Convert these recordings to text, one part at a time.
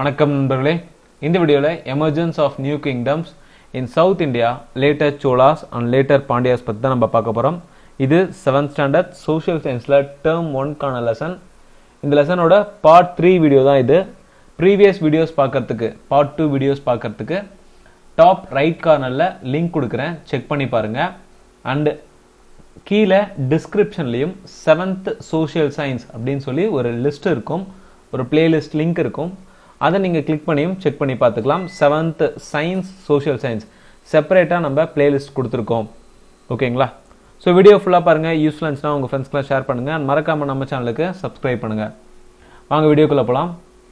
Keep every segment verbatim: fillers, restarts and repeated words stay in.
வணக்கம் நண்பர்களே, இந்த வீடியோல emergence of new kingdoms in south India, later Cholas and later Pandyas பற்றி தான் நம்ம பார்க்க போகிறோம். இது செவன்த் ஸ்டாண்டர்ட் சோஷியல் சயின்ஸில் டேர்ம் ஒன்க்கான லெசன். இந்த லெசனோட பார்ட் த்ரீ வீடியோ தான் இது. ப்ரீவியஸ் வீடியோஸ் பார்க்கறதுக்கு, பார்ட் டூ வீடியோஸ் பார்க்கறதுக்கு டாப் ரைட் கார்னரில் லிங்க் கொடுக்குறேன், செக் பண்ணி பாருங்கள். அண்டு கீழே டிஸ்கிரிப்ஷன்லேயும் செவன்த் சோஷியல் சயின்ஸ் அப்படின்னு சொல்லி ஒரு லிஸ்ட் இருக்கும், ஒரு பிளேலிஸ்ட் லிங்க் இருக்கும். அதை நீங்கள் கிளிக் பண்ணியும் செக் பண்ணி பார்த்துக்கலாம். செவன்த் சயின்ஸ் சோஷியல் சயின்ஸ் செப்பரேட்டாக நம்ம பிளேலிஸ்ட் கொடுத்துருக்கோம். ஓகேங்களா? ஸோ வீடியோ ஃபுல்லாக பாருங்கள். யூஸ்ஃபுல்லாக இருந்துச்சுன்னா உங்கள் ஃப்ரெண்ட்ஸ்க்குலாம் ஷேர் பண்ணுங்கள். அண்ட் மறக்காமல் நம்ம சேனலுக்கு சப்ஸ்கிரைப் பண்ணுங்கள். வாங்க வீடியோக்குள்ளே போகலாம்.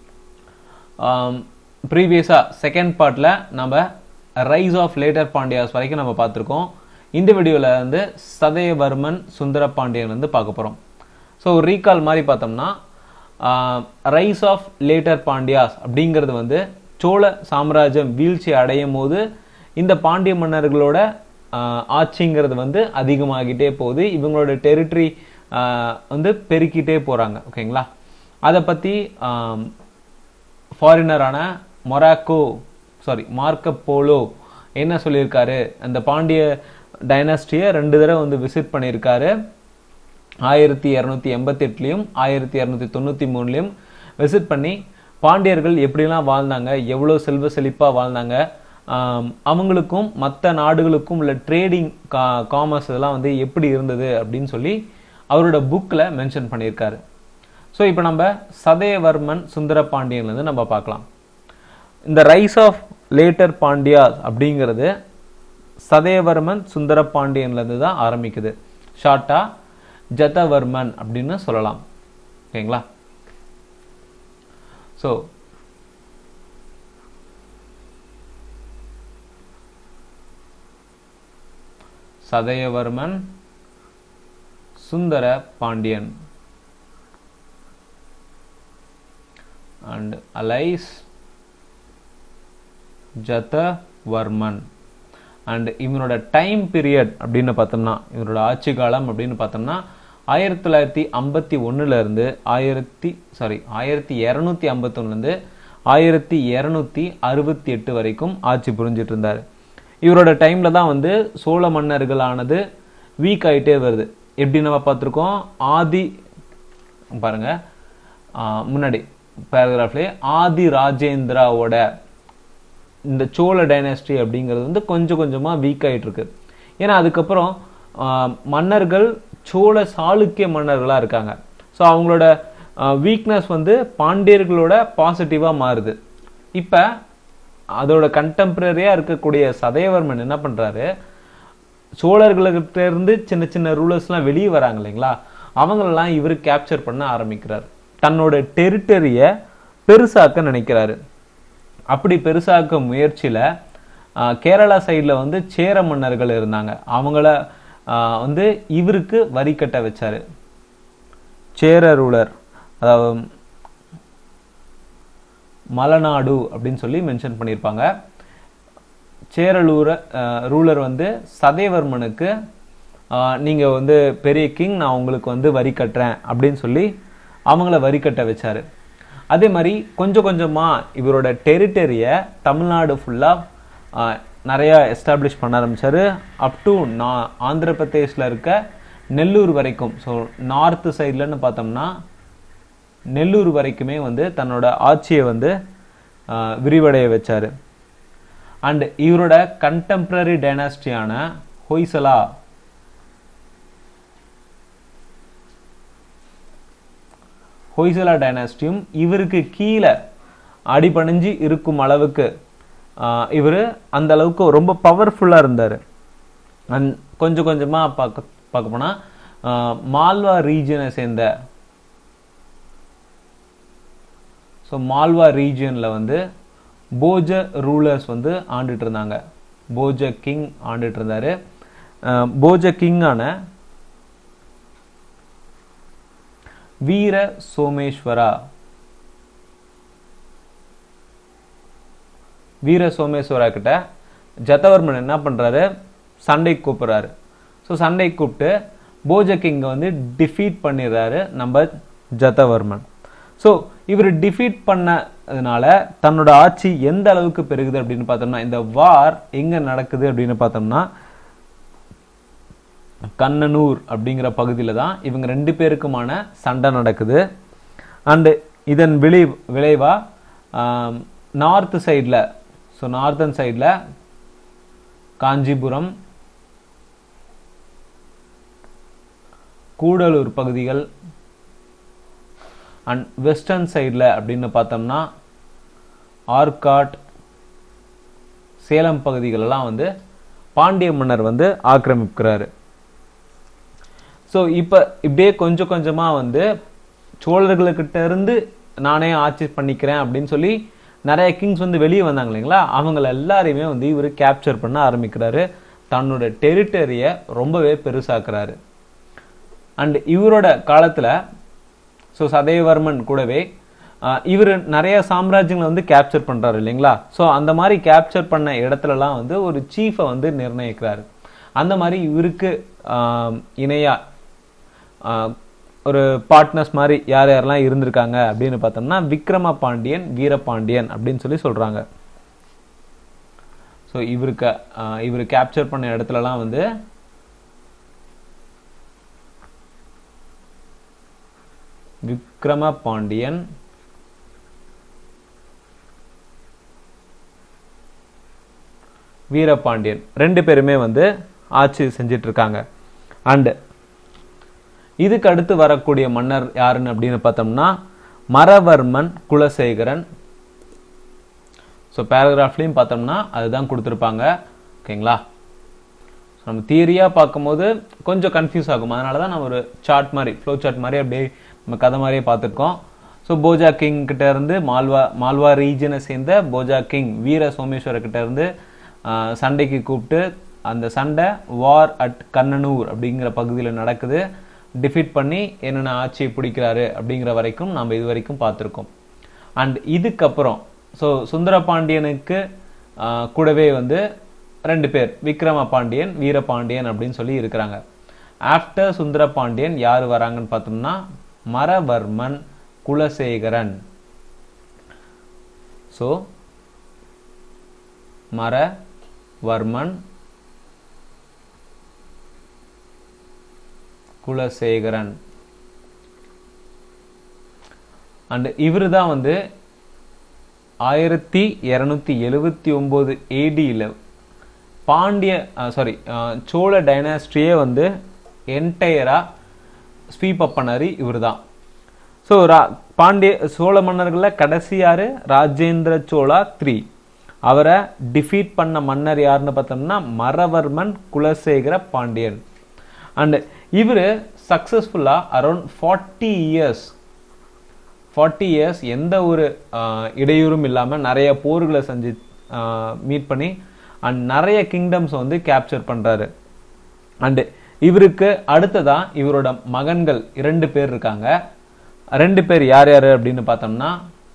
ப்ரீவியஸாக செகண்ட் பார்ட்டில் நம்ம ரைஸ் ஆஃப் லேட்டர் பாண்டியாஸ் வரைக்கும் நம்ம பார்த்துருக்கோம். இந்த வீடியோவில் வந்து சதயவர்மன் சுந்தர பாண்டியன் வந்து பார்க்க போகிறோம். ஸோ ரீகால் மாதிரி பார்த்தோம்னா, ரைஸ் ஆஃப் லேட்டர் பாண்டியாஸ் அப்படிங்கிறது வந்து சோழ சாம்ராஜ்யம் வீழ்ச்சி அடையும் போது இந்த பாண்டிய மன்னர்களோட ஆட்சிங்கிறது வந்து அதிகமாகிட்டே போகுது. இவங்களோட டெரிட்டரி வந்து பெருக்கிட்டே போகிறாங்க. ஓகேங்களா? அதை பற்றி ஃபாரினரான மொராக்கோ சாரி மார்க்கோ போலோ என்ன சொல்லியிருக்காரு, அந்த பாண்டிய டைனாஸ்டியை ரெண்டு தடவை வந்து விசிட் பண்ணியிருக்காரு. ஆயிரத்தி இரநூத்தி எண்பத்தி எட்டுலையும் ஆயிரத்தி இரநூத்தி தொண்ணூற்றி மூணுலையும் விசிட் பண்ணி பாண்டியர்கள் எப்படிலாம் வாழ்ந்தாங்க, எவ்வளோ செல்வ செழிப்பாக வாழ்ந்தாங்க, அவங்களுக்கும் மற்ற நாடுகளுக்கும் உள்ள ட்ரேடிங் கா காமர்ஸ் இதெல்லாம் வந்து எப்படி இருந்தது அப்படின்னு சொல்லி அவரோட புக்கில் மென்ஷன் பண்ணியிருக்காரு. ஸோ இப்போ நம்ம சதயவர்மன் சுந்தர பாண்டியன்லேருந்து நம்ம பார்க்கலாம். இந்த ரைஸ் ஆஃப் லேட்டர் பாண்டியாஸ் அப்படிங்கிறது சதயவர்மன் சுந்தர பாண்டியன்லேருந்து தான் ஆரம்பிக்குது. ஷார்ட்டா ஜதவர்மன் அப்படின்னு சொல்லலாம். ஓகேங்களா? So Sadayavarman Sundara Pandian and alias Jatavarman. And இவனோட டைம் பீரியட் அப்படின்னு பார்த்தோம்னா, இவனோட ஆட்சி காலம் அப்படின்னு பார்த்தோம்னா ஆயிரத்தி தொள்ளாயிரத்தி ஐம்பத்தி ஒன்னுல இருந்து ஆயிரத்தி சாரி ஆயிரத்தி இரநூத்தி ஐம்பத்தி ஒன்னுலேருந்து ஆயிரத்தி இரநூத்தி அறுபத்தி எட்டு வரைக்கும் ஆட்சி புரிஞ்சிட்டு இருந்தார். இவரோட டைம்ல தான் வந்து சோழ மன்னர்களானது வீக் ஆகிட்டே வருது. எப்படி நம்ம பார்த்துருக்கோம், ஆதி பாருங்க முன்னாடி பேராகிராஃப்லேயே ஆதி ராஜேந்திராவோட இந்த சோழ டைனாஸ்டி அப்படிங்கிறது வந்து கொஞ்சம் கொஞ்சமாக வீக் ஆகிட்டு இருக்கு. ஏன்னா அதுக்கப்புறம் மன்னர்கள் சோழ சாளுக்கிய மன்னர்களாக இருக்காங்க. ஸோ அவங்களோட வீக்னஸ் வந்து பாண்டியர்களோட பாசிட்டிவாக மாறுது. இப்போ அதோட கண்டெம்பரரியாக இருக்கக்கூடிய சதயவர்மன் என்ன பண்ணுறாரு, சோழர்கள்கிட்ட இருந்து சின்ன சின்ன ரூலர்ஸ்லாம் வெளியே வராங்க இல்லைங்களா, அவங்களெல்லாம் இவர் கேப்சர் பண்ண ஆரம்பிக்கிறார். தன்னோட டெரிட்டரியை பெருசாக்க நினைக்கிறாரு. அப்படி பெருசாக்க முயற்சியில் கேரளா சைடில் வந்து சேர மன்னர்கள் இருந்தாங்க. அவங்கள வந்து இவருக்கு வரி கட்ட வச்சாரு. சேர ரூலர், அதாவது மலநாடு அப்படின்னு சொல்லி மென்ஷன் பண்ணியிருப்பாங்க. சேரலூர ரூலர் வந்து சதயவர்மனுக்கு நீங்கள் வந்து பெரிய கிங், நான் உங்களுக்கு வந்து வரி கட்டுறேன் அப்படின்னு சொல்லி அவங்கள வரி கட்ட வச்சாரு. அதே மாதிரி கொஞ்சம் கொஞ்சமாக இவரோட டெரிட்டரியை தமிழ்நாடு ஃபுல்லாக நிறையா எஸ்டாப்ளிஷ் பண்ண ஆரம்பித்தார். அப் டு நா ஆந்திர பிரதேஷில் இருக்க நெல்லூர் வரைக்கும், ஸோ நார்த்து சைட்லன்னு பார்த்தோம்னா நெல்லூர் வரைக்குமே வந்து தன்னோட ஆட்சியை வந்து விரிவடைய வச்சார். அண்ட் இவரோட கண்டெம்பரரி டைனாஸ்டியான ஹொய்சலா ஹொய்சலா டைனாஸ்டியும் இவருக்கு கீழே அடிபணிஞ்சு இருக்கும் அளவுக்கு இவர் அந்த அளவுக்கு ரொம்ப பவர்ஃபுல்லாக இருந்தார். அண்ட் கொஞ்சம் கொஞ்சமாக பார்க்க பார்க்க போனால் மால்வா ரீஜனை சேர்ந்த ஸோ மால்வா ரீஜியனில் வந்து போஜ ரூலர்ஸ் வந்து ஆண்டுட்டு இருந்தாங்க. போஜ கிங் ஆண்டுட்டு இருந்தார். போஜ கிங்கான வீர சோமேஸ்வரா வீர சோமேஸ்வரா கிட்ட ஜதவர்மன் என்ன பண்றாரு, சண்டை கூப்பிடுறாரு. ஸோ சண்டை கூப்பிட்டு போஜ கிங்கை வந்து டிஃபீட் பண்ணிடுறாரு நம்ம ஜதவர்மன். ஸோ இவர் டிஃபீட் பண்ணதுனால தன்னோட ஆட்சி எந்த அளவுக்கு பெருகுது அப்படின்னு பார்த்தோம்னா, இந்த வார் எங்க நடக்குது அப்படின்னு பார்த்தோம்னா கண்ணனூர் அப்படிங்கிற பகுதியில தான் இவங்க ரெண்டு பேருக்குமான சண்டை நடக்குது. அண்டு இதன் விளை விளைவா நார்த் சைடில், ஸோ நார்த்தன் சைடில் காஞ்சிபுரம், கூடலூர் பகுதிகள், அண்ட் வெஸ்டர்ன் சைடில் அப்படின்னு பார்த்தோம்னா ஆர்காட், சேலம் பகுதிகளெல்லாம் வந்து பாண்டிய மன்னர் வந்து ஆக்கிரமிக்கிறாரு. ஸோ இப்போ இப்படியே கொஞ்சம் கொஞ்சமாக வந்து சோழர்களுக்கிட்ட இருந்து நானே ஆட்சி பண்ணிக்கிறேன் அப்படின்னு சொல்லி நிறைய கிங்ஸ் வந்து வெளியே வந்தாங்க இல்லைங்களா, அவங்கள எல்லாரையுமே வந்து இவர் கேப்சர் பண்ண ஆரம்பிக்கிறாரு. தன்னோட டெரிட்டரியை ரொம்பவே பெருசாக்குறாரு. அண்ட் இவரோட காலத்தில் ஸோ சதயவர்மன் கூடவே இவர் நிறைய சாம்ராஜ்யங்களை வந்து கேப்சர் பண்ணுறாரு இல்லைங்களா. ஸோ அந்த மாதிரி கேப்சர் பண்ண இடத்துலலாம் வந்து ஒரு சீஃபை வந்து நிர்ணயிக்கிறாரு. அந்த மாதிரி இவருக்கு இணையா ஒரு பார்ட்னர்ஸ் மாதிரி யார் யாரெல்லாம் இருந்திருக்காங்க அப்படின்னு பார்த்தோம்னா விக்ரம பாண்டியன், வீரபாண்டியன் அப்படின்னு சொல்லி சொல்றாங்க. ஸோ இவருக்கு இவர் கேப்சர் பண்ண இடத்துலலாம் வந்து விக்ரம பாண்டியன், வீரபாண்டியன் ரெண்டு பேருமே வந்து ஆட்சி செஞ்சிட்டு இருக்காங்க. அண்ட் இதுக்கு அடுத்து வரக்கூடிய மன்னர் யாருன்னு அப்படின்னு பார்த்தோம்னா மரவர்மன் குலசேகரன். ஸோ பேராகிராஃப்லையும் பார்த்தோம்னா அதுதான் கொடுத்துருப்பாங்க. ஓகேங்களா, நம்ம தியரியாக பார்க்கும்போது கொஞ்சம் கன்ஃபியூஸ் ஆகும். அதனால தான் நம்ம ஒரு சார்ட் மாதிரி, ஃப்ளோ சார்ட் மாதிரி அப்படியே நம்ம கதை மாதிரியே பார்த்துருக்கோம். ஸோ போஜா கிங் கிட்ட இருந்து மால்வா மால்வா ரீஜனை சேர்ந்த போஜா கிங் வீர சோமேஸ்வர கிட்ட இருந்து சண்டைக்கு கூப்பிட்டு அந்த சண்டை வார் அட் கண்ணனூர் அப்படிங்கிற பகுதியில் நடக்குது. டிஃபீட் பண்ணி என்னென்ன ஆட்சியை பிடிக்கிறாரு அப்படிங்கிற வரைக்கும் நம்ம இது வரைக்கும் பார்த்துருக்கோம். அண்ட் இதுக்கப்புறம் ஸோ சுந்தர பாண்டியனுக்கு கூடவே வந்து ரெண்டு பேர் விக்ரம பாண்டியன், வீரபாண்டியன் அப்படின்னு சொல்லி இருக்கிறாங்க. ஆஃப்டர் சுந்தர பாண்டியன் யார் வராங்கன்னு பார்த்தோம்னா மரவர்மன் குலசேகரன். ஸோ மரவர்மன் குலசேகரன். அண்ட் இவரு தான் வந்து ஆயிரத்தி இருநூத்தி எழுவத்தி ஒன்பது ஏடியில் பாண்டிய சாரி சோழ டைனாஸ்டியே வந்து என்டையரா ஸ்வீப் அப் பண்ணாரு இவர் தான். ஸோ பாண்டிய சோழ மன்னர்களில் கடைசி யாரு? ராஜேந்திர சோழா த்ரீ. அவரை டிஃபீட் பண்ண மன்னர் யாருன்னு பார்த்தோம்னா மரவர்மன் குலசேகர பாண்டியன். அண்ட் இவர் சக்சஸ்ஃபுல்லா around forty years forty years எந்த ஒரு இடையூறும் இல்லாமல் நிறைய போர்களை செஞ்சு மீட் பண்ணி அண்ட் நிறைய கிங்டம்ஸ் வந்து கேப்சர் பண்றாரு. அண்ட் இவருக்கு அடுத்ததா இவரோட மகன்கள் இரண்டு பேர் இருக்காங்க. ரெண்டு பேர் யார் யாரு அப்படின்னு பார்த்தோம்னா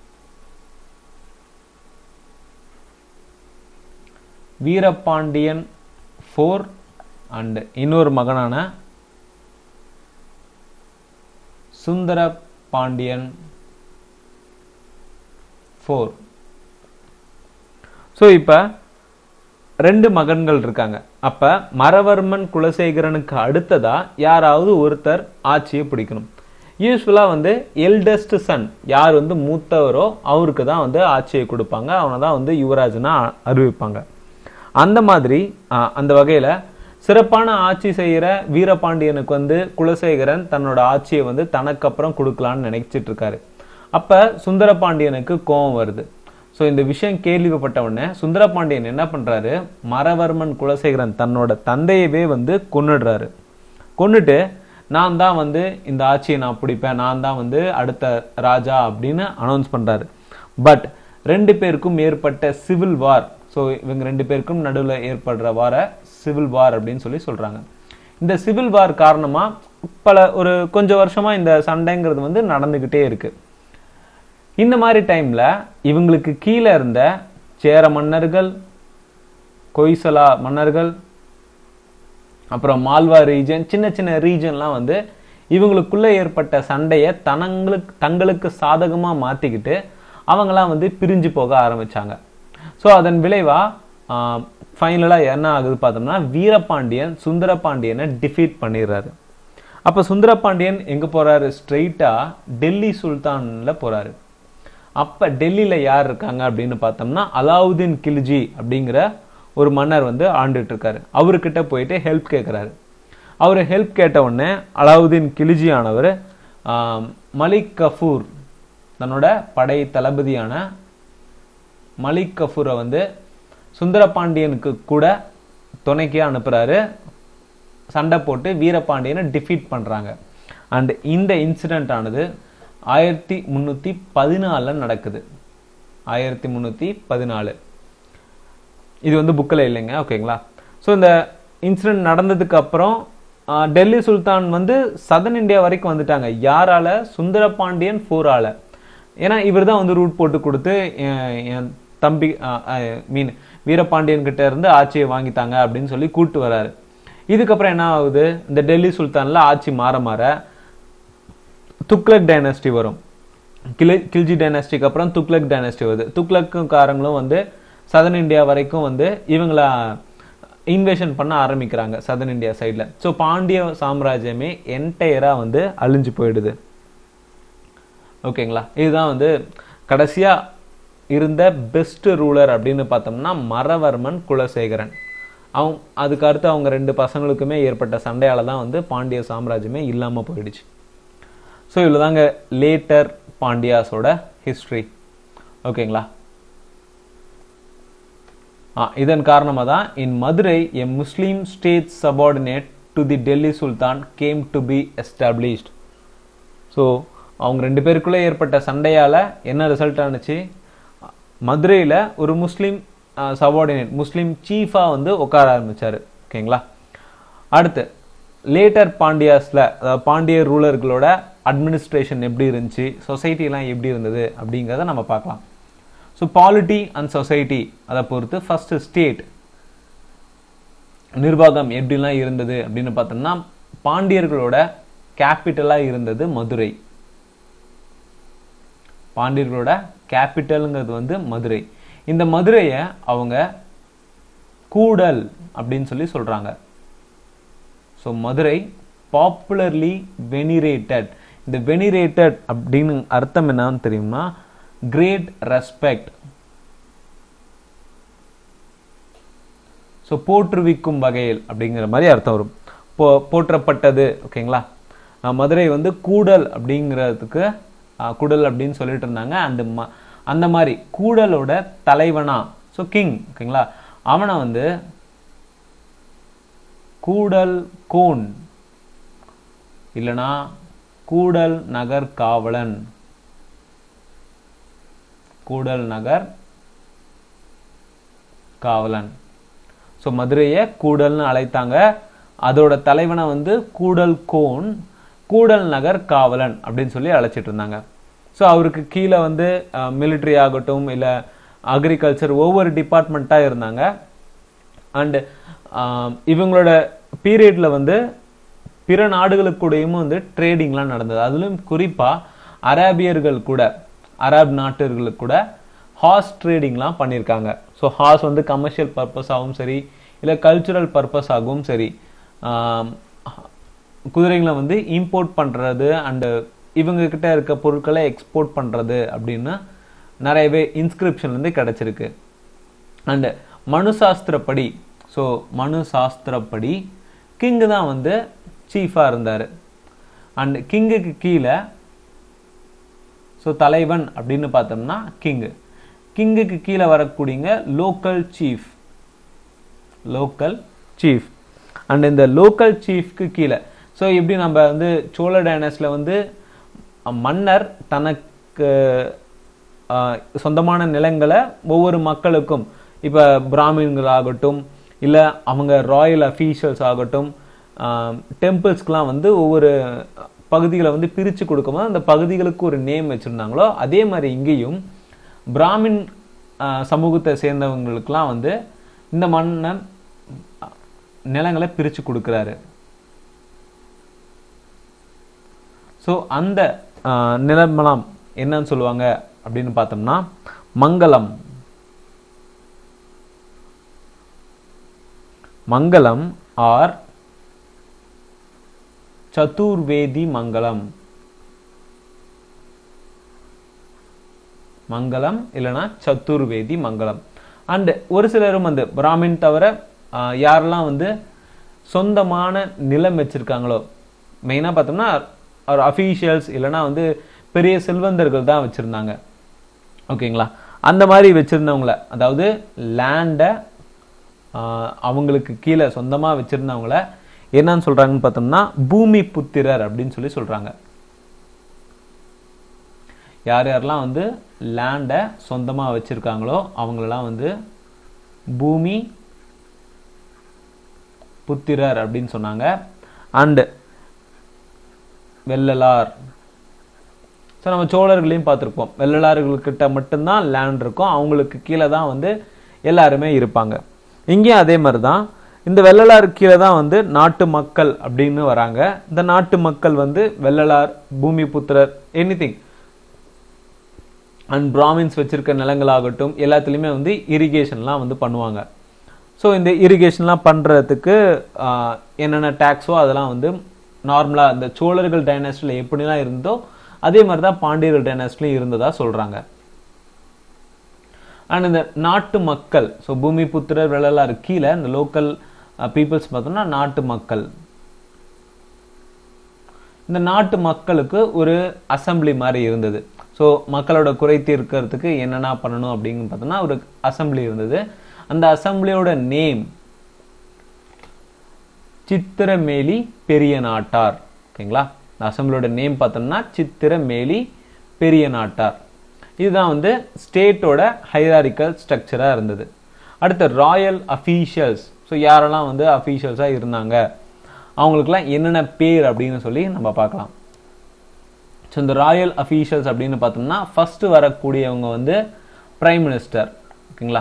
வீரபாண்டியன் ஃபோர் அண்ட் இன்னொரு மகனான சுந்தர பாண்டியன் ஃபோர். ஸோ இப்போ ரெண்டு மகன்கள் இருக்காங்க. அப்ப மரவர்மன் குலசேகரனுக்கு அடுத்ததா யாராவது ஒருத்தர் ஆட்சியை பிடிக்கணும். யூஸ்வலா வந்து எல்டஸ்ட் சன் யார் வந்து மூத்தவரோ அவருக்கு தான் வந்து ஆட்சியை கொடுப்பாங்க. அவனை தான் வந்து யுவராஜனா அறிவிப்பாங்க. அந்த மாதிரி அந்த வகையில சிறப்பான ஆட்சி செய்யற வீரபாண்டியனுக்கு வந்து குலசேகரன் தன்னோட ஆட்சியை வந்து தனக்கு அப்புறம் கொடுக்கலான்னு நினைச்சிட்டு இருக்காரு. அப்ப சுந்தர பாண்டியனுக்கு கோபம் வருது. ஸோ இந்த விஷயம் கேள்விப்பட்ட உடனே சுந்தரபாண்டியன் என்ன பண்றாரு, மரவர்மன் குலசேகரன் தன்னோட தந்தையவே வந்து கொன்னுடுறாரு. கொன்னுட்டு நான் தான் வந்து இந்த ஆட்சியை நான் பிடிப்பேன், நான் தான் வந்து அடுத்த ராஜா அப்படின்னு அனௌன்ஸ் பண்றாரு. பட் ரெண்டு பேருக்கும் ஏற்பட்ட சிவில் வார், ஸோ இவங்க ரெண்டு பேருக்கும் நடுவில் ஏற்படுற வார சிவில் வார் அப்படின்னு சொல்லி சொல்றாங்க. இந்த சிவில் வார் காரணமா பல ஒரு கொஞ்சம் வருஷமா இந்த சண்டைங்கிறது வந்து நடந்துகிட்டே இருக்கு. இந்த மாதிரி டைம்ல இவங்களுக்கு கீழே இருந்த சேர மன்னர்கள், கொய்சலா மன்னர்கள், அப்புறம் மால்வா ரீஜன், சின்ன சின்ன ரீஜன்லாம் வந்து இவங்களுக்குள்ள ஏற்பட்ட சண்டையை தனங்களுக்கு தங்களுக்கு சாதகமா மாத்திக்கிட்டு அவங்களாம் வந்து பிரிஞ்சு போக ஆரம்பிச்சாங்க. ஸோ அதன் விளைவா ஃபைனலா என்ன ஆகுது பார்த்தோம்னா வீரபாண்டியன் சுந்தரபாண்டியனை டிஃபீட் பண்ணிடுறாரு. அப்ப சுந்தரபாண்டியன் எங்க போறாரு? ஸ்ட்ரெயிட்டா டெல்லி சுல்தான்ல போறாரு. அப்ப டெல்லியில யார் இருக்காங்க அப்படின்னு பார்த்தோம்னா அலாவுதீன் கில்ஜி அப்படிங்கிற ஒரு மன்னர் வந்து ஆண்டுட்டு இருக்காரு. அவர்கிட்ட போயிட்டு ஹெல்ப் கேட்கிறாரு. அவரு ஹெல்ப் கேட்ட உடனே அலாவுதீன் கில்ஜி ஆனவர் மலிக் கஃபூர் தன்னோட படை தளபதியான மலிக் கஃபூரை வந்து சுந்தரபாண்டியனுக்கு கூட துணைக்கியா அனுப்புறாரு. சண்டை போட்டு வீரபாண்டியனை டிஃபீட் பண்றாங்க. அண்ட் இந்த இன்சிடென்ட் ஆனது ஆயிரத்தி முன்னூத்தி பதினாலுல நடக்குது. ஆயிரத்தி முன்னூத்தி பதினாலு இது வந்து புக்கில் இல்லைங்க, ஓகேங்களா? ஸோ இந்த இன்சிடென்ட் நடந்ததுக்கு அப்புறம் டெல்லி சுல்தான் வந்து சதன் இந்தியா வரைக்கும் வந்துட்டாங்க. யாரால? சுந்தரபாண்டியன் போரால. ஏன்னா இவர் தான் வந்து ரூட் போட்டு கொடுத்து என் தம்பி மீன் வீரபாண்டியன் கிட்ட இருந்து ஆட்சியை வாங்கித்தாங்க அப்படின்னு சொல்லி கூட்டு வராரு. இதுக்கப்புறம் என்ன ஆகுது? இந்த டெல்லி சுல்தான்ல ஆட்சி மாற மாற துக்ளக் டைனஸ்டி வரும். கிளி கில்ஜி டைனஸ்டிக்கு அப்புறம் துக்ளக் டைனஸ்டி வருது. துக்ளக்காரங்களும் வந்து சதன் இந்தியா வரைக்கும் வந்து இவங்கள இன்வேஷன் பண்ண ஆரம்பிக்கிறாங்க சதன் இந்தியா சைட்ல. ஸோ பாண்டிய சாம்ராஜ்யமே என்டையரா வந்து அழிஞ்சு போயிடுது. ஓகேங்களா? இதுதான் வந்து கடைசியா இருந்த பெஸ்ட் ரூலர் அப்படின்னு பார்த்தோம்னா மரவர்மன் குலசேகரன். அவங்க அதுக்கு அடுத்து அவங்க ரெண்டு பசங்களுக்குமே ஏற்பட்ட சண்டையால தான் வந்து பாண்டிய சாம்ராஜ்யமே இல்லாம போயிடுச்சு. ஸோ இவ்வளவுதாங்க லேட்டர் பாண்டியாஸோட ஹிஸ்டரி. ஓகேங்களா? இதன் காரணமாக தான் in Madurai a Muslim state subordinate to the Delhi sultan came to be established. So அவங்க ரெண்டு பேருக்குள்ளே ஏற்பட்ட சண்டையால் என்ன ரிசல்ட் ஆனிச்சு? மதுரையில் ஒரு முஸ்லீம் சபார்டினேட் முஸ்லீம் சீஃபாக வந்து உட்கார ஆரம்பிச்சாரு. ஓகேங்களா? அடுத்து லேட்டர் பாண்டியாஸில் அதாவது பாண்டிய ரூலர்களோட அட்மினிஸ்ட்ரேஷன் எப்படி இருந்துச்சு, சொசைட்டிலாம் எப்படி இருந்தது அப்படிங்கிறத நம்ம பார்க்கலாம். ஸோ பாலிட்டி அண்ட் சொசைட்டி அதை பொறுத்து ஃபர்ஸ்ட் ஸ்டேட் நிர்வாகம் எப்படிலாம் இருந்தது அப்படின்னு பார்த்தோம்னா பாண்டியர்களோட கேபிட்டலாக இருந்தது மதுரை. பாண்டியர்களோட கேபிட்டலுங்கிறது வந்து மதுரை. இந்த மதுரையை அவங்க கூடல் அப்படின்னு சொல்லி சொல்றாங்க. So Madurai popularly venerated. இந்த வெனிரேட்டட் அப்படின்னு அர்த்தம் என்னன்னு தெரியுமா? Great respect. ஸோ போற்றுவிக்கும் வகையில் அப்படிங்கிற மாதிரி அர்த்தம் வரும். போ போற்றப்பட்டது. ஓகேங்களா? மதுரை வந்து கூடல் அப்படிங்கிறதுக்கு கூடல் அப்படின்னு சொல்லிட்டு இருந்தாங்க. அந்த அந்த மாதிரி கூடலோட தலைவனா, ஸோ கிங், ஓகேங்களா, அவனை வந்து கூடல் கோன் இல்லனா கூடல் நகர் காவலன், கூடல் நகர் காவலன். ஸோ மதுரையை கூடல்னு அழைத்தாங்க. அதோட தலைவனை வந்து கூடல் கோன், கூடல் நகர் காவலன் அப்படின்னு சொல்லி அழைச்சிட்டு இருந்தாங்க. ஸோ அவருக்கு கீழே வந்து மிலிட்ரி ஆகட்டும் இல்லை அக்ரிகல்ச்சர் ஒவ்வொரு டிபார்ட்மெண்ட்டாக இருந்தாங்க. அண்டு இவங்களோட பீரியட்ல வந்து பிற நாடுகளுக்கு கூடயும் வந்து ட்ரேடிங்லாம் நடந்தது. அதுலயும் குறிப்பாக அரேபியர்கள் கூட, அரப் நாட்டர்களுக்கு கூட ஹார்ஸ் ட்ரேடிங்லாம் பண்ணியிருக்காங்க. ஸோ ஹார்ஸ் வந்து கமர்ஷியல் பர்பஸாகவும் சரி இல்லை கல்ச்சுரல் பர்பஸாகவும் சரி குதிரைகளை வந்து இம்போர்ட் பண்ணுறது அண்டு இவங்க கிட்ட இருக்க பொருட்களை எக்ஸ்போர்ட் பண்ணுறது அப்படின்னு நிறையவே இன்ஸ்கிரிப்ஷன் வந்து கிடைச்சிருக்கு. அண்டு மனு சாஸ்திரப்படி, ஸோ மனு சாஸ்திரப்படி கிங்கு தான் வந்து சீஃபாக இருந்தார். அண்ட் கிங்குக்கு கீழே ஸோ தலைவன் அப்படின்னு பார்த்தோம்னா கிங்கு, கிங்குக்கு கீழே வரக்கூடியங்க local chief, local chief. And இந்த லோக்கல் சீஃப்க்கு கீழே ஸோ எப்படி நம்ம வந்து சோழ டைனஸ்டியில் வந்து மன்னர் தனக்கு சொந்தமான நிலங்களை ஒவ்வொரு மக்களுக்கும், இப்போ பிராமின்கள் ஆகட்டும் இல்லை அவங்க ராயல் அஃபீஷியல்ஸ் ஆகட்டும் டெம்பிள்ஸ்க்கெலாம் வந்து ஒவ்வொரு பகுதிகளை வந்து பிரித்து கொடுக்கும்போது அந்த பகுதிகளுக்கு ஒரு நேம் வச்சுருந்தாங்களோ அதே மாதிரி இங்கேயும் பிராமின் சமூகத்தை சேர்ந்தவங்களுக்கெல்லாம் வந்து இந்த மன்னன் நிலங்களை பிரித்து கொடுக்குறாரு. ஸோ அந்த நிலமெல்லாம் என்னன்னு சொல்லுவாங்க அப்படின்னு பார்த்தோம்னா மங்கலம். மங்கலம் ஆர் சதுர்வேதி மங்கலம். மங்கலம் இல்லைன்னா சதுர்வேதி மங்கலம். அண்ட் ஒரு சிலரும் வந்து பிராமின் தவிர யாரெல்லாம் வந்து சொந்தமான நிலம் வச்சிருக்காங்களோ, மெயினா பார்த்தோம்னா அஃபீஷியல்ஸ் இல்லைன்னா வந்து பெரிய செல்வந்தர்கள் தான் வச்சிருந்தாங்க. ஓகேங்களா, அந்த மாதிரி வச்சிருந்தவங்கள, அதாவது லேண்டை அவங்களுக்கு கீழே சொந்தமா வச்சிருந்தவங்கள என்னன்னு சொல்றாங்கன்னு பார்த்தோம்னா பூமி புத்திரர் அப்படின்னு சொல்லி சொல்றாங்க. யார் யாரெல்லாம் வந்து லேண்டை சொந்தமா வச்சிருக்காங்களோ அவங்களெல்லாம் வந்து பூமி புத்திரர் அப்படின்னு சொன்னாங்க. அண்ட் வெள்ளலார், ஸோ நம்ம சோழர்களையும் பார்த்துருப்போம், வெள்ளலாறுகிட்ட மட்டும்தான் லேண்ட் இருக்கும், அவங்களுக்கு கீழே தான் வந்து எல்லாருமே இருப்பாங்க. இங்கேயும் அதே மாதிரி தான், இந்த வெள்ளலாறு கீழே தான் வந்து நாட்டு மக்கள் அப்படின்னு வராங்க. இந்த நாட்டு மக்கள் வந்து வெள்ளலார், பூமி புத்திரர், எனி திங் அண்ட் பிராமின்ஸ் வச்சிருக்க நிலங்களாகட்டும் எல்லாத்துலேயுமே வந்து இரிகேஷன்லாம் வந்து பண்ணுவாங்க. ஸோ இந்த இரிகேஷன்லாம் பண்ணுறதுக்கு என்னென்ன டேக்ஸோ அதெல்லாம் வந்து நார்மலாக இந்த சோழர்கள் டைனாஸ்டியில் எப்படிலாம் இருந்தோ அதே மாதிரி தான் பாண்டியர்கள் டைனாஸ்டிலையும் இருந்ததா சொல்கிறாங்க. அண்ட் இந்த நாட்டு மக்கள், ஸோ பூமி புத்திரர் வெள்ளலாறு கீழே இந்த லோக்கல் பீப்புள்ஸ் பார்த்தோம்னா நாட்டு மக்கள். இந்த நாட்டு மக்களுக்கு ஒரு அசம்பிளி மாதிரி இருந்தது. ஸோ மக்களோட குறை தீர்க்கிறதுக்கு என்னென்ன பண்ணணும் அப்படின்னு பார்த்தோம்னா ஒரு அசம்பிளி இருந்தது. அந்த அசம்பிளியோட நேம் சித்திரமேலி பெரிய நாட்டார். ஓகேங்களா, இந்த அசம்பிளியோட நேம் பார்த்தோம்னா சித்திரமேலி பெரிய நாட்டார். இதுதான் வந்து ஸ்டேட்டோட ஹைராரிக்கல் ஸ்ட்ரக்சராக இருந்தது. அடுத்த ராயல் அஃபீஷியல்ஸ், ஸோ யாரெல்லாம் வந்து அஃபீஷியல்ஸாக இருந்தாங்க அவங்களுக்குலாம் என்னென்ன பேர் அப்படின்னு சொல்லி நம்ம பார்க்கலாம். ஸோ இந்த ராயல் அஃபீஷியல்ஸ் அப்படின்னு பார்த்தோம்னா ஃபர்ஸ்ட் வரக்கூடியவங்க வந்து பிரைம் மினிஸ்டர். ஓகேங்களா,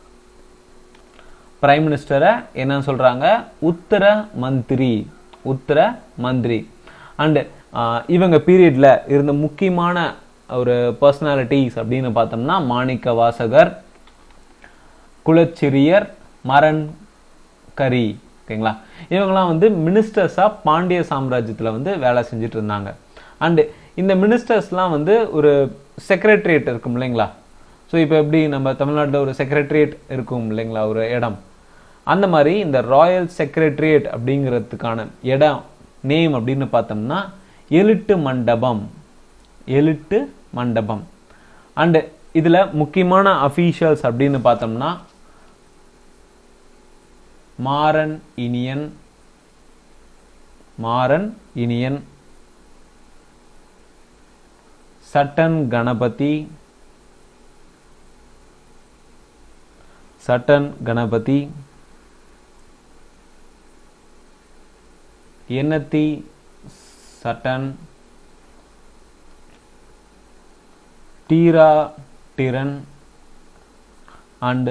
பிரைம் மினிஸ்டரை என்ன சொல்றாங்க, உத்தர மந்திரி, உத்தர மந்திரி. அண்ட் இவங்க பீரியட்ல இருந்த முக்கியமான ஒரு பர்சனாலிட்டிஸ் அப்படின்னு பார்த்தோம்னா மாணிக்க வாசகர், குலச்சிரியர், மரன் கரி. ஓகேங்களா, இவங்கெல்லாம் வந்து மினிஸ்டர்ஸா பாண்டிய சாம்ராஜ்யத்தில் வந்து வேலை செஞ்சுட்டு இருந்தாங்க. அண்ட் இந்த மினிஸ்டர்ஸ்லாம் வந்து ஒரு செக்ரட்டரியேட் இருக்கும் இல்லைங்களா. ஸோ இப்போ எப்படி நம்ம தமிழ்நாட்டில் ஒரு செக்ரட்டரியேட் இருக்கும் இல்லைங்களா, ஒரு இடம், அந்த மாதிரி இந்த ராயல் செக்ரட்டரியேட் அப்படிங்கிறதுக்கான இடம் நேம் அப்படின்னு பார்த்தோம்னா எலிட்டு மண்டபம், எலிட்டு மண்டபம். அண்ட் இதுல முக்கியமான அஃபீஷியல்ஸ் அப்படின்னு பார்த்தோம்னா மாறன் இனியன், மாறன் இனியன், சட்டன் கணபதி, சட்டன் கணபதி, எண்ணத்தி சட்டன், டீரா டிரன் அண்ட்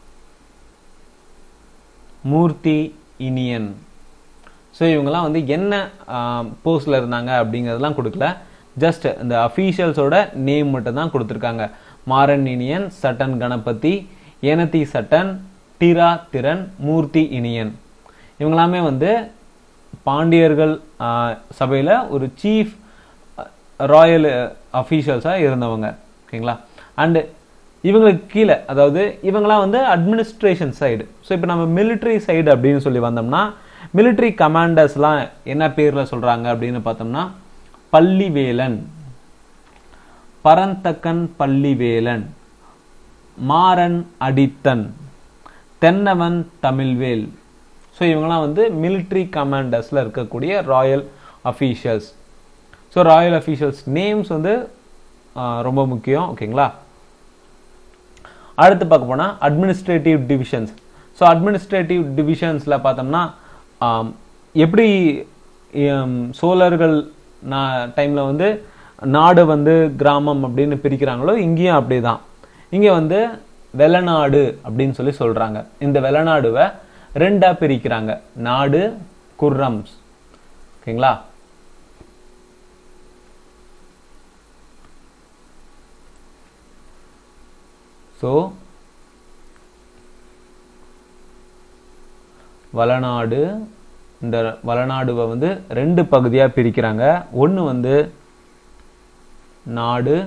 மூர்த்தி இனியன். ஸோ இவங்கெல்லாம் வந்து என்ன போஸ்ட்ல இருந்தாங்க அப்படிங்கிறதெல்லாம் கொடுக்கல, ஜஸ்ட் இந்த அஃபீஷியல்ஸோட நேம் மட்டும் தான் கொடுத்துருக்காங்க. மாறன் இனியன், சட்டன் கணபதி, ஏனத்தி சட்டன், டீரா திறன், மூர்த்தி இனியன். இவங்களாமே வந்து பாண்டியர்கள் சபையில் ஒரு சீஃப் ராயல் அஃபீஷியல்ஸாக இருந்தவங்க. ஓகேங்களா, அண்டு இவங்களுக்கு கீழே, அதாவது இவங்களாம் வந்து அட்மினிஸ்ட்ரேஷன் சைடு. ஸோ இப்போ நம்ம மிலிட்ரி சைடு அப்படின்னு சொல்லி வந்தோம்னா மிலிட்ரி கமாண்டர்ஸ்லாம் என்ன பேரில் சொல்கிறாங்க அப்படின்னு பார்த்தோம்னா பள்ளிவேலன், பரந்தக்கன் பள்ளிவேலன், மாறன் அடித்தன், தென்னவன் தமிழ்வேல். ஸோ இவங்கெல்லாம் வந்து மிலிட்ரி கமாண்டர்ஸில் இருக்கக்கூடிய royal officials. So royal officials names வந்து ரொம்ப முக்கியம். ஓகேங்களா, அடுத்து பார்க்க போனால் அட்மினிஸ்ட்ரேட்டிவ் டிவிஷன்ஸ். ஸோ அட்மினிஸ்ட்ரேட்டிவ் டிவிஷன்ஸில் பார்த்தோம்னா எப்படி சோழர்கள் நான் டைமில் வந்து நாடு வந்து கிராமம் அப்படின்னு பிரிக்கிறாங்களோ இங்கேயும் அப்படி தான். இங்கே வந்து வெள்ளநாடு அப்படின்னு சொல்லி சொல்கிறாங்க. இந்த வெள்ளநாடுவை ரெண்டாக பிரிக்கிறாங்க, நாடு, குர்ரம்ஸ். ஓகேங்களா, ஸோ வளநாடு, இந்த வளநாடுவை வந்து ரெண்டு பகுதியாக பிரிக்கிறாங்க. ஒன்று வந்து நாடு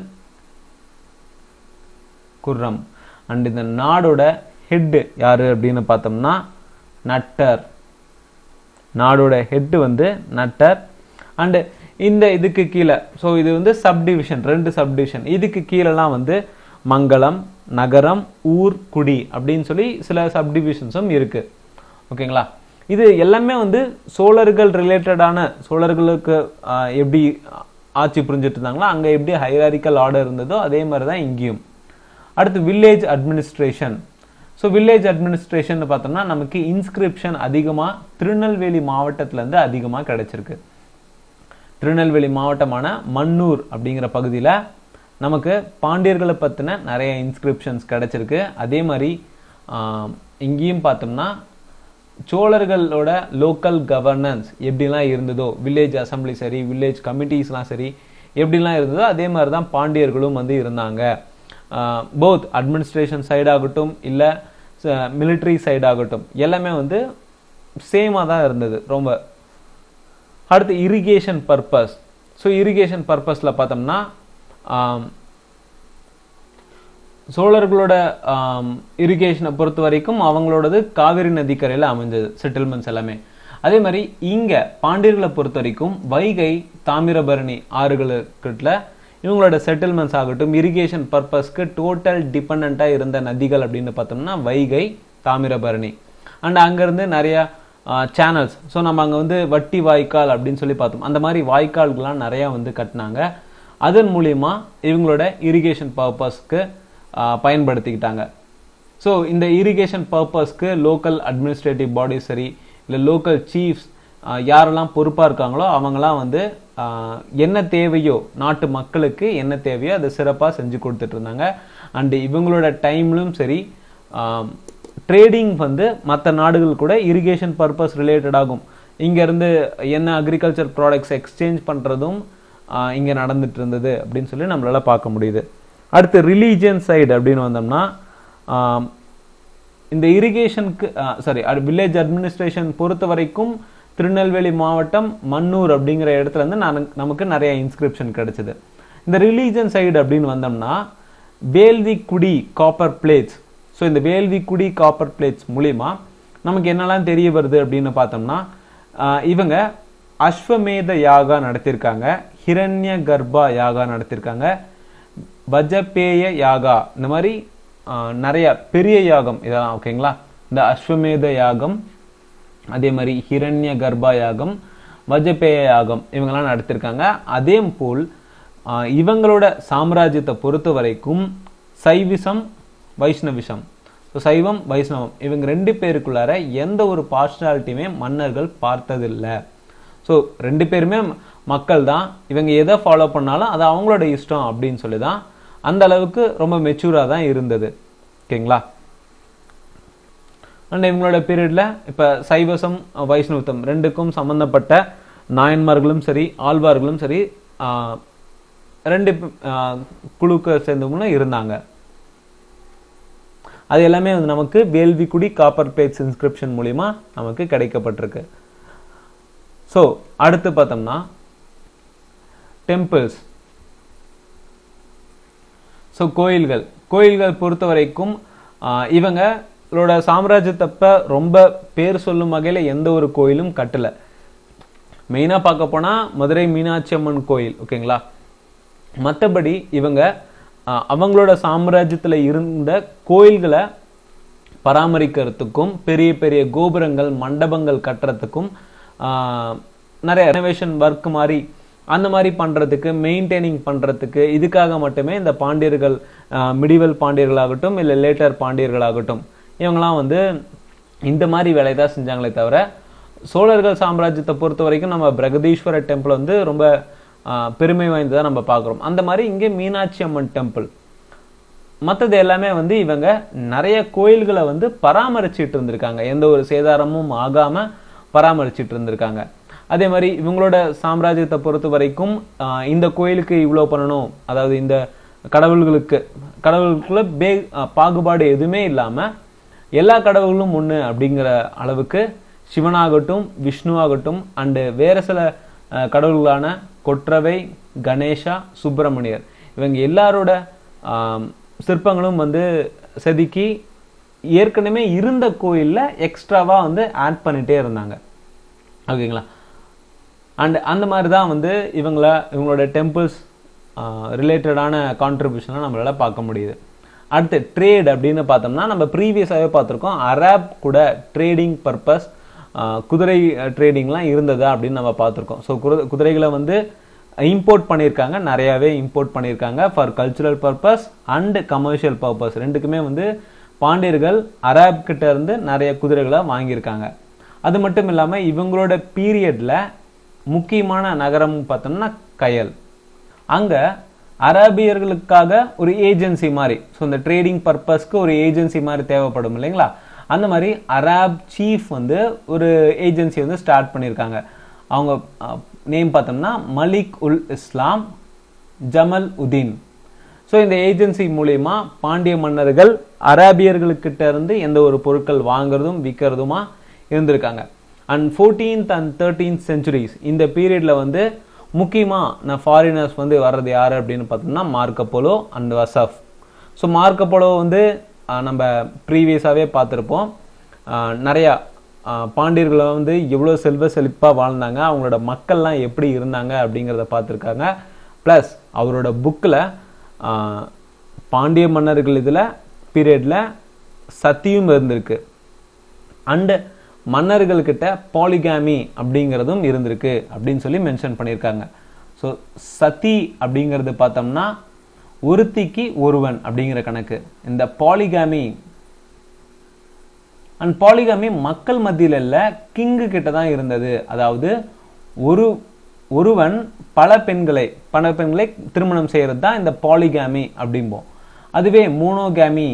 குர்ரம். அண்ட் இந்த நாடோட ஹெட் யாரு அப்படின்னு பார்த்தோம்னா நட்டர். நாடோட ஹெட் வந்து நட்டர். அண்டு இந்த இதுக்கு கீழே, ஸோ இது வந்து சப்டிவிஷன், ரெண்டு சப்டிவிஷன். இதுக்கு கீழெல்லாம் வந்து மங்களம், நகரம், ஊர், குடி அப்படின்னு சொல்லி சில சப்டிவிஷன்ஸும் இருக்கு. ஓகேங்களா? இது எல்லாமே வந்து சோழர்கள் ரிலேட்டடான, சோழர்களுக்கு எப்படி ஆட்சி புரிஞ்சுட்டு இருந்தாங்களோ அங்கே எப்படி ஹைராரிக்கல் ஆர்டர் இருந்ததோ அதே மாதிரி தான் இங்கேயும். அடுத்து village administration. So village administration பார்த்தோம்னா நமக்கு இன்ஸ்கிரிப்ஷன் அதிகமாக திருநெல்வேலி மாவட்டத்திலேருந்து அதிகமாக கிடைச்சிருக்கு. திருநெல்வேலி மாவட்டமான மன்னூர் அப்படிங்கிற பகுதியில் நமக்கு பாண்டியர்களை பற்றின நிறைய இன்ஸ்கிரிப்ஷன்ஸ் கிடைச்சிருக்கு. அதே மாதிரி இங்கேயும் பார்த்தோம்னா சோழர்களோட லோக்கல் கவர்னன்ஸ் எப்படிலாம் இருந்ததோ, வில்லேஜ் அசம்பிளி சரி, வில்லேஜ் கமிட்டிஸ்லாம் சரி எப்படிலாம் இருந்ததோ அதே மாதிரி தான் பாண்டியர்களும் வந்து இருந்தாங்க. போத் அட்மினிஸ்ட்ரேஷன் சைடாகட்டும் இல்லை மிலிட்ரி சைடாகட்டும் எல்லாமே வந்து சேமாக தான் இருந்தது ரொம்ப. அடுத்து இரிகேஷன் பர்பஸ். ஸோ இரிகேஷன் பர்பஸில் பார்த்தோம்னா சோழர்களோட இரிகேஷனை பொறுத்த வரைக்கும் அவங்களோடது காவிரி நதிக்கரையில் அமைஞ்சது செட்டில்மெண்ட்ஸ் எல்லாமே. அதே மாதிரி இங்கே பாண்டியர்களை பொறுத்த வரைக்கும் வைகை, தாமிரபரணி ஆறுகளுக்குள்ள இவங்களோட செட்டில்மெண்ட்ஸ் ஆகட்டும் இரிகேஷன் பர்பஸ்க்கு டோட்டல் டிபெண்ட்டாக இருந்த நதிகள் அப்படின்னு பார்த்தோம்னா வைகை, தாமிரபரணி. அண்ட் அங்கேருந்து நிறையா சேனல்ஸ், ஸோ நம்ம அங்கே வந்து வட்டி வாய்க்கால் அப்படின்னு சொல்லி பார்த்தோம். அந்த மாதிரி வாய்க்கால்கள்லாம் நிறையா வந்து கட்டினாங்க. அதன் மூலியமா இவங்களோட இரிகேஷன் பர்பஸ்க்கு பயன்படுத்திக்கிட்டாங்க. ஸோ இந்த இரிகேஷன் பர்பஸ்க்கு லோக்கல் அட்மினிஸ்ட்ரேட்டிவ் பாடிஸ் சரி இல்லை லோக்கல் சீஃப்ஸ் யாரெல்லாம் பொறுப்பாக இருக்காங்களோ அவங்களாம் வந்து என்ன தேவையோ, நாட்டு மக்களுக்கு என்ன தேவையோ அதை சிறப்பாக செஞ்சு கொடுத்துட்டு இருந்தாங்க. அண்டு இவங்களோட டைம்லும் சரி ட்ரேடிங் வந்து மற்ற நாடுகள் கூட இரிகேஷன் பர்பஸ் ரிலேட்டட் ஆகும். இங்கேருந்து என்ன அக்ரிகல்ச்சர் ப்ராடக்ட்ஸ் எக்ஸ்சேஞ்ச் பண்ணுறதும் இங்கே நடந்துட்டு இருந்தது அப்படின்னு சொல்லி நம்மளால பார்க்க முடியுது. அடுத்து ரிலீஜியன் சைடு அப்படின்னு வந்தோம்னா இந்த இரிகேஷனுக்கு சாரி வில்லேஜ் அட்மினிஸ்ட்ரேஷன் பொறுத்த வரைக்கும் திருநெல்வேலி மாவட்டம் மன்னூர் அப்படிங்கிற இடத்துல இருந்து நமக்கு நிறைய இன்ஸ்கிரிப்ஷன் கிடைச்சது. இந்த ரிலீஜியன் சைடு அப்படின்னு வந்தோம்னா வேள்விக்குடி காப்பர் பிளேட்ஸ். ஸோ இந்த வேள்விக்குடி காப்பர் பிளேட்ஸ் மூலிமா நமக்கு என்னெல்லாம் தெரிய வருது அப்படின்னு பார்த்தோம்னா இவங்க அஸ்வமேத யாகா நடத்தியிருக்காங்க, ஹிரண்ய கர்ப்பா யாகா நடத்தியிருக்காங்க, வஜபேய யாகா, இந்த மாதிரி நிறைய பெரிய யாகம் இதெல்லாம். ஓகேங்களா? இந்த அஸ்வமேத யாகம், அதே மாதிரி ஹிரண்ய கர்ப்பா யாகம், வஜபேய யாகம் இவங்கெல்லாம் நடத்திருக்காங்க. அதே போல் இவங்களோட சாம்ராஜ்யத்தை பொறுத்த வரைக்கும் சைவிசம், வைஷ்ணவிசம், சைவம் வைஷ்ணவம் இவங்க ரெண்டு பேருக்குள்ளார எந்த ஒரு பார்ஷனாலிட்டியுமே மன்னர்கள் பார்த்ததில்லை. ஸோ ரெண்டு பேருமே மக்கள் தான், இவங்க எதை ஃபாலோ பண்ணாலும் அது அவங்களோட இஷ்டம் அப்படின்னு சொல்லி தான் அந்த அளவுக்கு ரொம்ப மெச்சூராக தான் இருந்தது. ஓகேங்களா? அண்ட் இவங்களோட பீரியட்ல இப்போ சைவசம் வைஷ்ணவத்தம் ரெண்டுக்கும் சம்பந்தப்பட்ட நாயன்மார்களும் சரி ஆழ்வார்களும் சரி ரெண்டு குழுக்க சேர்ந்தவங்களும் இருந்தாங்க. அது எல்லாமே வந்து நமக்கு வேள்விக்குடி காப்பர் பிளேட்ஸ் இன்ஸ்கிரிப்ஷன் மூலியமா நமக்கு கிடைக்கப்பட்டிருக்கு. ஸோ அடுத்து பார்த்தோம்னா டெம்பிள்ஸ். ஸோ கோயில்கள் கோயில்கள் பொறுத்த வரைக்கும் இவங்களோட சாம்ராஜ்யத்தப்ப ரொம்ப பேர் சொல்லும் வகையில் எந்த ஒரு கோயிலும் கட்டலை. மெயினாக பார்க்க போனால் மதுரை மீனாட்சி அம்மன் கோயில். ஓகேங்களா? மற்றபடி இவங்க அவங்களோட சாம்ராஜ்யத்தில் இருந்த கோயில்களை பராமரிக்கிறதுக்கும் பெரிய பெரிய கோபுரங்கள் மண்டபங்கள் கட்டுறதுக்கும் நிறைய ரெனோவேஷன் ஒர்க் மாதிரி அந்த மாதிரி பண்ணுறதுக்கு மெயின்டைனிங் பண்ணுறதுக்கு இதுக்காக மட்டுமே இந்த பாண்டியர்கள் மிடிவல் பாண்டியர்களாகட்டும் இல்லை லேட்டர் பாண்டியர்களாகட்டும் இவங்கெல்லாம் வந்து இந்த மாதிரி வேலையை தான் செஞ்சாங்களே தவிர சோழர்கள் சாம்ராஜ்யத்தை பொறுத்த வரைக்கும் நம்ம பிரகதீஸ்வரர் டெம்பிள் வந்து ரொம்ப பெருமை வாய்ந்ததாக நம்ம பார்க்குறோம். அந்த மாதிரி இங்கே மீனாட்சி அம்மன் டெம்பிள் மற்றது எல்லாமே வந்து இவங்க நிறைய கோயில்களை வந்து பராமரிச்சுட்டு இருந்திருக்காங்க, எந்த ஒரு சேதாரமும் ஆகாம பராமரிச்சுட்டு இருந்திருக்காங்க. அதே மாதிரி இவங்களோட சாம்ராஜ்யத்தை பொறுத்த வரைக்கும் இந்த கோயிலுக்கு இவ்வளோ பண்ணணும், அதாவது இந்த கடவுள்களுக்கு கடவுளுக்குள்ள பே பாகுபாடு எதுவுமே இல்லாமல் எல்லா கடவுளும் ஒன்று அப்படிங்கிற அளவுக்கு சிவனாகட்டும் விஷ்ணுவாகட்டும் அண்டு வேறு சில கடவுள்களான கொற்றவை, கணேசா, சுப்பிரமணியர் இவங்க எல்லாரோட சிற்பங்களும் வந்து செதுக்கி ஏற்கனவே இருந்த கோயிலில் எக்ஸ்ட்ராவாக வந்து ஆட் பண்ணிகிட்டே இருந்தாங்க. ஓகேங்களா. அண்ட் அந்த மாதிரி தான் வந்து இவங்கள இவங்களோட டெம்பிள்ஸ் ரிலேட்டடான கான்ட்ரிபியூஷனை நம்மளால் பார்க்க முடியுது. அடுத்து ட்ரேட் அப்படின்னு பார்த்தோம்னா நம்ம ப்ரீவியஸாகவே பார்த்துருக்கோம். அரேப் கூட ட்ரேடிங் பர்பஸ் குதிரை ட்ரேடிங்லாம் இருந்ததா அப்படின்னு நம்ம பார்த்துருக்கோம். ஸோ குதிரைகளை வந்து இம்போர்ட் பண்ணியிருக்காங்க, நிறையாவே இம்போர்ட் பண்ணியிருக்காங்க for cultural purpose and commercial purpose. ரெண்டுக்குமே வந்து பாண்டியர்கள் அரேப் கிட்ட இருந்து நிறைய குதிரைகளை வாங்கியிருக்காங்க. அது மட்டும் இல்லாமல் இவங்களோட பீரியட்ல முக்கியமான நகரம் பார்த்தோம்னா கயல். அங்கே அரேபியர்களுக்காக ஒரு ஏஜென்சி மாதிரி, ஸோ இந்த ட்ரேடிங் பர்பஸ்க்கு ஒரு ஏஜென்சி மாதிரி தேவைப்படும் இல்லைங்களா, அந்த மாதிரி அரேப் சீஃப் வந்து ஒரு ஏஜென்சி வந்து ஸ்டார்ட் பண்ணியிருக்காங்க. அவங்க நேம் பார்த்தோம்னா மலிக் உல் இஸ்லாம் ஜமல் உதீன். ஸோ இந்த ஏஜென்சி மூலயமா பாண்டிய மன்னர்கள் அரேபியர்களுக்கிட்ட இருந்து எந்த ஒரு பொருட்கள் வாங்குறதும் விற்கிறதுமா இருந்திருக்காங்க. And fourteenth and thirteenth centuries இந்த பீரியட்ல வந்து முக்கியமாக நான் ஃபாரினர்ஸ் வந்து வர்றது யார் அப்படின்னு பார்த்தோம்னா மார்க்கப்போலோ அண்ட் வசஃப். ஸோ மார்க்கப்போலோ வந்து நம்ம ப்ரீவியஸாகவே பார்த்துருப்போம். நிறையா பாண்டியர்களை வந்து எவ்வளோ செல்வ செழிப்பாக வாழ்ந்தாங்க, அவங்களோட மக்கள்லாம் எப்படி இருந்தாங்க அப்படிங்கிறத பார்த்துருக்காங்க. ப்ளஸ் அவரோட புக்கில் பாண்டிய மன்னர்கள் இதில் பீரியடில் சத்தியும் இருந்திருக்கு. அண்டு மன்னர்கள்கிட்ட பாலிகாமி அப்படிங்கிறதும் இருந்திருக்கு அப்படின்னு சொல்லி மென்ஷன் பண்ணியிருக்காங்க. ஸோ சதி அப்படிங்கிறது பார்த்தோம்னா ஒருத்திக்கு ஒருவன் அப்படிங்கிற கணக்கு. இந்த பாலிகாமி அண்ட் பாலிகாமி மக்கள் மத்தியில் இல்லை, கிங்கு கிட்ட தான் இருந்தது. அதாவது ஒரு ஒருவன் பல பெண்களை பல பெண்களை திருமணம் செய்யறது தான் இந்த பாலிகாமி அப்படிம்போம். அதுவே மோனோகாமி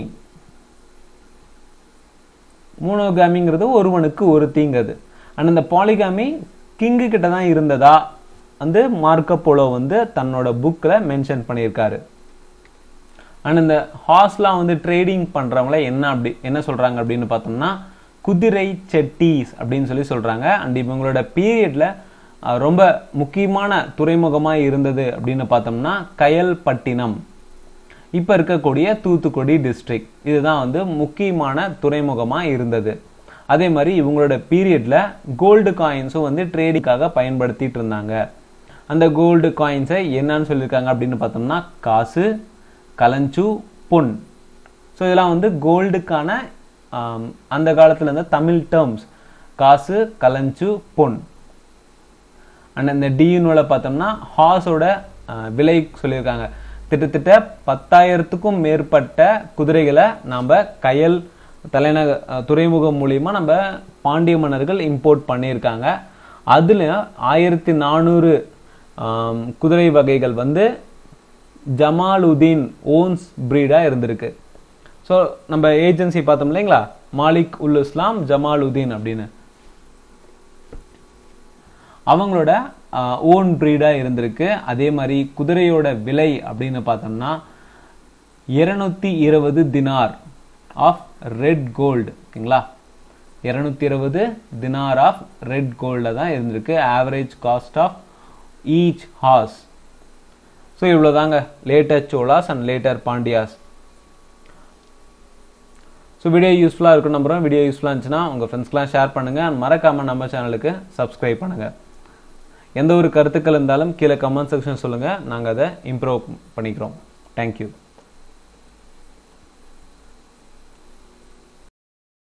மோனோகாமிங்கிறது ஒருவனுக்கு ஒருத்திங்கிறது. அண்ட் இந்த பாலிகாமி கிங்கு கிட்ட தான் இருந்ததா வந்து மார்க்கப்போலோ வந்து தன்னோட புக்கில் மென்ஷன் பண்ணியிருக்காரு. அண்ட் இந்த ஹார்ஸ்லாம் வந்து ட்ரேடிங் பண்ணுறவங்கள என்ன அப்படி என்ன சொல்கிறாங்க அப்படின்னு பார்த்தோம்னா குதிரை செட்டீஸ் அப்படின்னு சொல்லி சொல்கிறாங்க. அண்ட் இவங்களோட பீரியடில் ரொம்ப முக்கியமான துறைமுகமாக இருந்தது அப்படின்னு பார்த்தோம்னா கயல்பட்டினம், இப்போ இருக்கக்கூடிய தூத்துக்குடி டிஸ்ட்ரிக்ட், இதுதான் வந்து முக்கியமான துறைமுகமாக இருந்தது. அதே மாதிரி இவங்களோட பீரியடில் கோல்டு காயின்ஸும் வந்து ட்ரேடிங்காக பயன்படுத்திட்டு இருந்தாங்க. அந்த கோல்டு காயின்ஸை என்னன்னு சொல்லியிருக்காங்க அப்படின்னு பார்த்தோம்னா காசு, கலஞ்சு, பொன். ஸோ இதெல்லாம் வந்து கோல்டுக்கான அந்த காலத்தில் இருந்த தமிழ் டேர்ம்ஸ், காசு, கலஞ்சு, பொன். அண்ட் இந்த டியூனோட பார்த்தோம்னா ஹார்ஸோட விலை சொல்லியிருக்காங்க. கிட்டத்தட்ட பத்தாயிரத்துக்கும் மேற்பட்ட குதிரைகளை நாம் கயல் தலைநக துறைமுகம் மூலியமா நம்ம பாண்டிய மன்னர்கள் இம்போர்ட் பண்ணியிருக்காங்க. அதில் ஆயிரத்தி நானூறு குதிரை வகைகள் வந்து ஜமாலுதீன் ஓன்ஸ் பிரீடாக இருந்திருக்கு. ஸோ நம்ம ஏஜென்சி பார்த்தோம் இல்லைங்களா, மாலிக் உல் இஸ்லாம் ஜமாலுதீன் அப்படின்னு, அவங்களோட ஓன் பிரீடாக இருந்திருக்கு. அதே மாதிரி குதிரையோட விலை அப்படின்னு பார்த்தோம்னா இருநூத்தி இருபது தினார் ஆஃப் ரெட் கோல்டு. ஓகேங்களா, இருநூத்தி இருபது தினார் ஆஃப் ரெட் கோல்டில் தான் இருந்திருக்கு average cost of each horse. So இவ்வளோதாங்க later Cholas and later Pandyas. So video யூஸ்ஃபுல்லாக இருக்கும் நம்புகிறோம். வீடியோ யூஸ்ஃபுல்லாக இருந்துச்சுன்னா உங்கள் ஃப்ரெண்ட்ஸ்க்கெலாம் ஷேர் பண்ணுங்கள் அண்ட் மறக்காமல் நம்ம சேனலுக்கு சப்ஸ்கிரைப் பண்ணுங்கள். எந்த ஒரு கருத்துக்கள் இருந்தாலும் கீழே கமெண்ட் செக்ஷன் சொல்லுங்கள், நாங்கள் அதை இம்ப்ரூவ் பண்ணிக்கிறோம். தேங்க்யூ.